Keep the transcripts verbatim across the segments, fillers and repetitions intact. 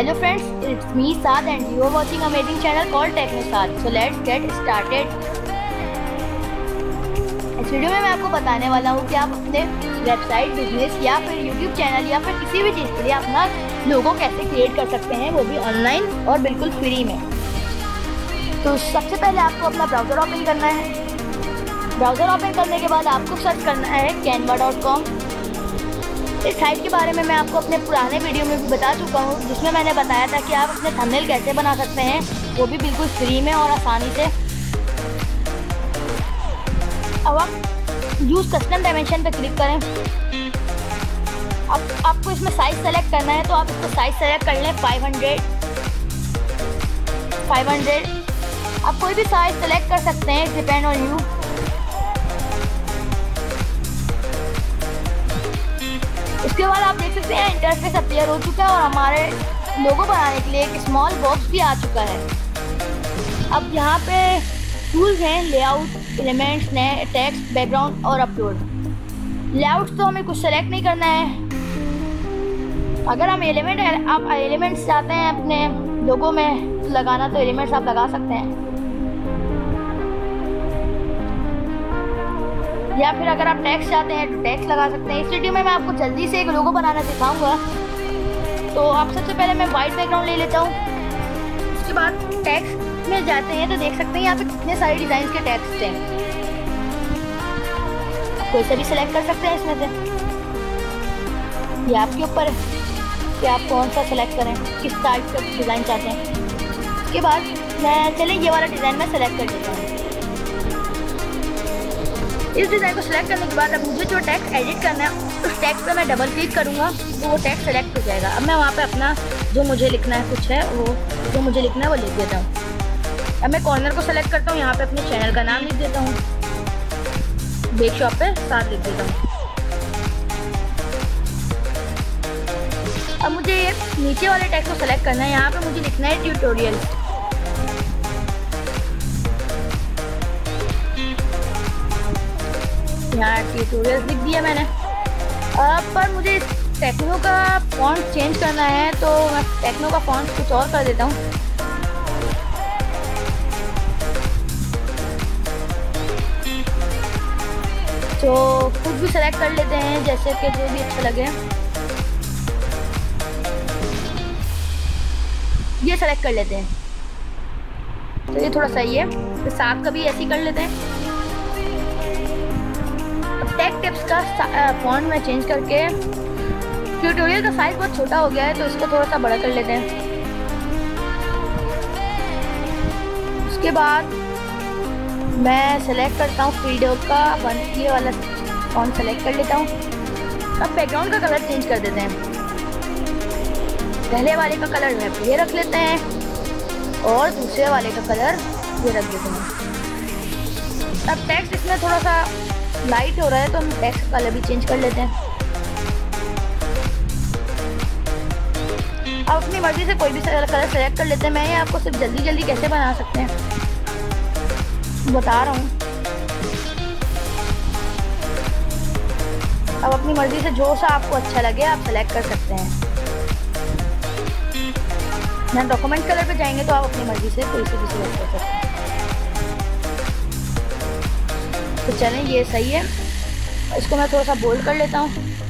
Hello friends, it's me Saad and you are watching amazing channel called Techno Saad. So let's get started. इस video में मैं आपको बताने वाला हूँ कि आप अपने वेबसाइट, बिजनेस या फिर यूट्यूब चैनल या फिर किसी भी चीज़ के लिए अपना लोगो कैसे क्रिएट कर सकते हैं, वो भी ऑनलाइन और बिल्कुल फ्री में। तो सबसे पहले आपको अपना ब्राउज़र ओपन करना है। ब्राउज़र ओपन करने के बाद आपको सर्च करना है कैनवा डॉट कॉम। इस साइट के बारे में मैं आपको अपने पुराने वीडियो में भी बता चुका हूँ, जिसमें मैंने बताया था कि आप अपने थंबनेल कैसे बना सकते हैं, वो भी बिल्कुल फ्री में और आसानी से। अब आप यूज़ कस्टम डायमेंशन पे क्लिक करें। अब आपको इसमें साइज़ सेलेक्ट करना है, तो आप इसको साइज़ सेलेक्ट कर लें फाइव हंड्रेड फाइव हंड्रेड। आप कोई भी साइज़ सेलेक्ट कर सकते हैं, डिपेंड ऑन यू। उसके बाद आप देख सकते हैं इंटरफेस अपीयर हो चुका है और हमारे लोगो बनाने के लिए एक स्मॉल बॉक्स भी आ चुका है। अब यहाँ पे टूल्स हैं, लेआउट, एलिमेंट्स, नए, टेक्स्ट, बैकग्राउंड और अपलोड। लेआउट्स तो हमें कुछ सेलेक्ट नहीं करना है। अगर हम एलिमेंट आप एलिमेंट्स चाहते हैं अपने लोगो में लगाना, तो एलिमेंट्स आप लगा सकते हैं, या फिर अगर आप टेक्स्ट चाहते हैं तो टेक्स्ट लगा सकते हैं। इस वीडियो में मैं आपको जल्दी से एक लोगो बनाना सिखाऊंगा। तो आप सबसे पहले मैं वाइट बैकग्राउंड ले लेता हूँ। उसके बाद टेक्स्ट में जाते हैं तो देख सकते हैं यहाँ पे कितने सारे डिज़ाइन के टेक्स्ट हैं। कोई से भी सिलेक्ट कर सकते हैं इसमें से, ये आपके ऊपर है कि आप कौन सा सिलेक्ट करें, किस टाइप का डिज़ाइन चाहते हैं। उसके बाद मैं चलिए ये वाला डिज़ाइन मैं सेलेक्ट कर देता हूँ। इस डिज़ाइन को सिलेक्ट करने के बाद अब मुझे जो टेक्स्ट एडिट करना है, उस टेक्स्ट पे मैं डबल क्लिक करूँगा तो वो टेक्स्ट सेलेक्ट हो जाएगा। अब मैं वहाँ पे अपना जो मुझे लिखना है कुछ है, वो जो मुझे लिखना है वो लिख देता हूँ। अब मैं कॉर्नर को सेलेक्ट करता हूँ, यहाँ पे अपने चैनल का नाम लिख देता हूँ, बेक शॉप पे साथ लिख देता हूँ। अब मुझे नीचे वाले टेक्स्ट को सेलेक्ट करना है, यहाँ पे मुझे लिखना है ट्यूटोरियल। यहाँ ट्यूटोरियल लिख दिया मैंने। अब पर मुझे टेक्नो का फॉन्ट चेंज करना है, तो मैं टेक्नो का फॉन्ट कुछ और कर देता हूँ। तो कुछ भी सेलेक्ट कर लेते हैं, जैसे कि जो भी अच्छा लगे। ये सेलेक्ट कर लेते हैं, तो ये थोड़ा सही है। तो सात का भी ऐसे ही कर लेते हैं। टेक टिप्स का फॉन्ट में चेंज करके, ट्यूटोरियल का साइज बहुत छोटा हो गया है तो इसको थोड़ा सा बड़ा कर लेते हैं। उसके बाद मैं सेलेक्ट करता हूँ वीडियो का वन, ये वाला फॉन्ट सेलेक्ट कर लेता हूँ। अब बैकग्राउंड का कलर चेंज कर देते हैं। पहले वाले का कलर मैं ये रख लेते हैं और दूसरे वाले का कलर ये रख देते हैं। अब टेक्स्ट इसमें थोड़ा सा लाइट हो रहा है तो हम टेक्स्ट कलर भी चेंज कर लेते हैं। आप अपनी मर्जी से कोई भी कलर सेलेक्ट कर लेते हैं। मैं ये आपको सिर्फ जल्दी जल्दी कैसे बना सकते हैं बता रहा हूँ। अब अपनी मर्जी से जो सा आपको अच्छा लगे आप सेलेक्ट कर सकते हैं। यहाँ डॉक्यूमेंट कलर पे जाएंगे तो आप अपनी मर्जी से कोई से भी सिलेक्ट कर सकते हैं। तो चलें, ये सही है। इसको मैं थोड़ा सा बोल्ड कर लेता हूँ।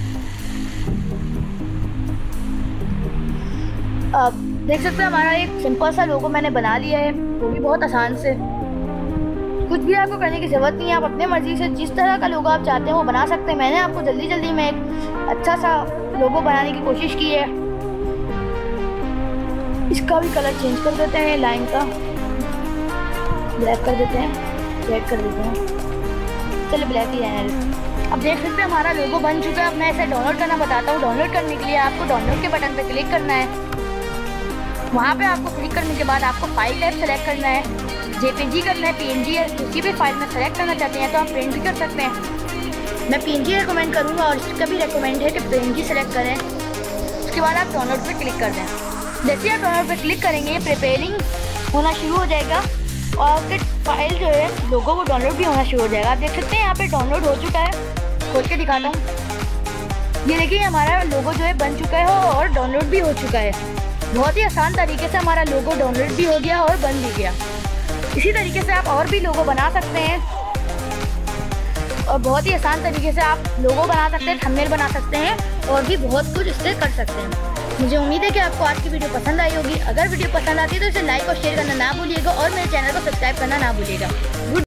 अब देख सकते हैं हमारा एक सिंपल सा लोगो मैंने बना लिया है, वो भी बहुत आसान से। कुछ भी आपको करने की ज़रूरत नहीं है, आप अपने मर्जी से जिस तरह का लोगो आप चाहते हैं वो बना सकते हैं। मैंने आपको जल्दी जल्दी में एक अच्छा सा लोगो बनाने की कोशिश की है। इसका भी कलर चेंज कर देते हैं, लाइन का ब्लैक कर देते हैं, रेड कर देते हैं। चलिए ब्लैक ही है। अब देख सकते हैं हमारा लोगो बन चुका है। अब मैं इसे डाउनलोड करना बताता हूँ। डाउनलोड करने के लिए आपको डाउनलोड के बटन पर क्लिक करना है। वहाँ पे आपको क्लिक करने के बाद आपको फाइल टाइप सेलेक्ट करना है, जेपीजी करना है, पीएनजी है। किसी भी फाइल में सेलेक्ट करना चाहते हैं तो आप प्रिंट भी कर सकते हैं। मैं पीएनजी रिकमेंड करूँगा और इसका भी रिकमेंड है कि पीएनजी सेलेक्ट करें। उसके बाद आप डाउनलोड पर क्लिक कर दें। जैसे आप डाउनलोड पर क्लिक करेंगे, प्रिपेयरिंग होना शुरू हो जाएगा और फिर फाइल जो है लोगो वो डाउनलोड भी होना शुरू हो जाएगा। आप देख सकते हैं यहाँ पे डाउनलोड हो चुका है। खोल के दिखाता हूँ। ये देखिए हमारा लोगो जो है बन चुका है और डाउनलोड भी हो चुका है। बहुत ही आसान तरीके से हमारा लोगो डाउनलोड भी हो गया और बन भी गया। इसी तरीके से आप और भी लोगो बना सकते हैं और बहुत ही आसान तरीके से आप लोगो बना सकते हैं, थंबनेल बना सकते हैं और भी बहुत कुछ इससे कर सकते हैं। मुझे उम्मीद है कि आपको आज की वीडियो पसंद आई होगी। अगर वीडियो पसंद आती है तो इसे लाइक और शेयर करना ना भूलिएगा और मेरे चैनल को सब्सक्राइब करना ना भूलिएगा।